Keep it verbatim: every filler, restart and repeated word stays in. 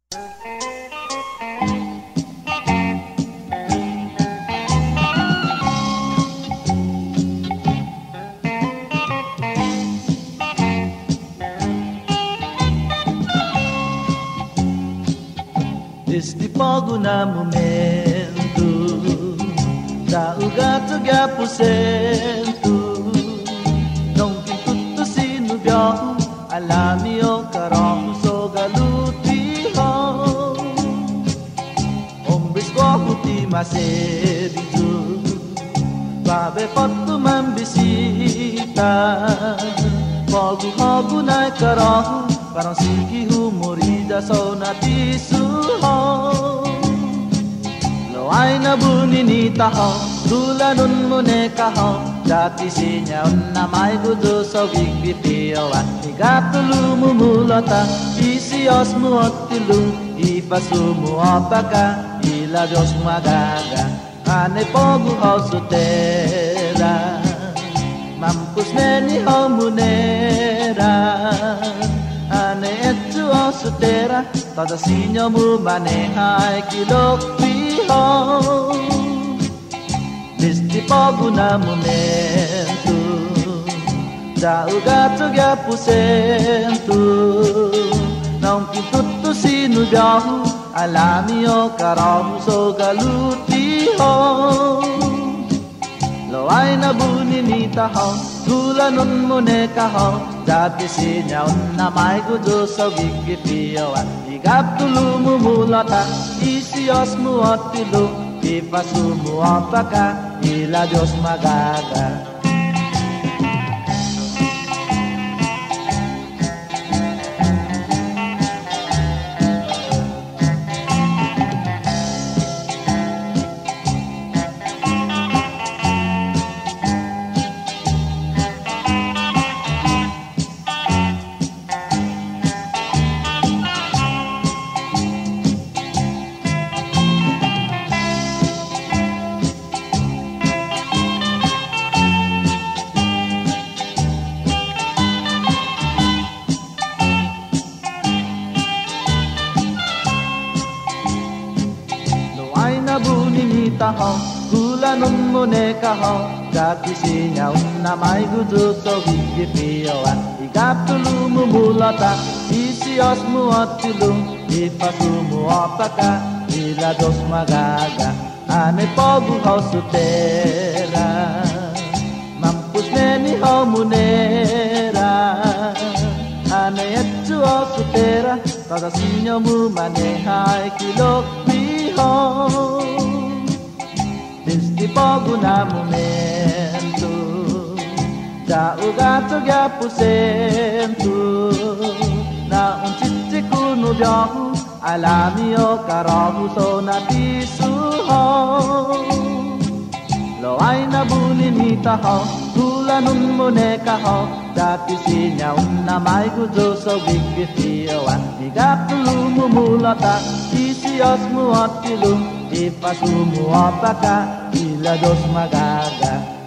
Este fogo na momento da ugato que aposento não tem tudo se no biarro alami o carro so galuti ho ombis ko ti maserizu babe foto mambisita fogo fogo na carro parang sigi humorida so na tisu lo ay nabuni ni taho dulanun mo ne kaho dati sinya na may gudo so bigbi piwa igatulu mumulata isios mo otilu ipasu mo apaka ila Diyos magaga ane pogu hausutera mampus neni homunera ane etu hausutera tada sinyo mo manehai kilokpiho Neste fogo na momento da ugato que aposento não que tudo se no biarro alami o carro so galuti ho lo ay na buni ni taho tulanun mo ne kaho dati sinyaw na may gudo sa wikipiyawan igap tulu mo mulata isios mo at tilo ipasu mo apaka ila Diyos magaga taho gulanun mo ne kaho dati sinyaw na may gudo so wikipiyawan igatulu mo mulata isios mo at tilo ipasu mo apaka ila Diyos magaga ane pogu hausutera mampus neni homunera ane etu hausutera tada sinyo mo manehai kilokpiho Neste fogo na momento da ugato que aposento na um titico no biarro alami o carro so na tisu lo ay na buni ni taho tulanun mo ne kaho dati sinyaw na may gudo so wikipiyawan igatulu mo mulata isios mo at tilo ipasu mo apaka ila Diyos magaga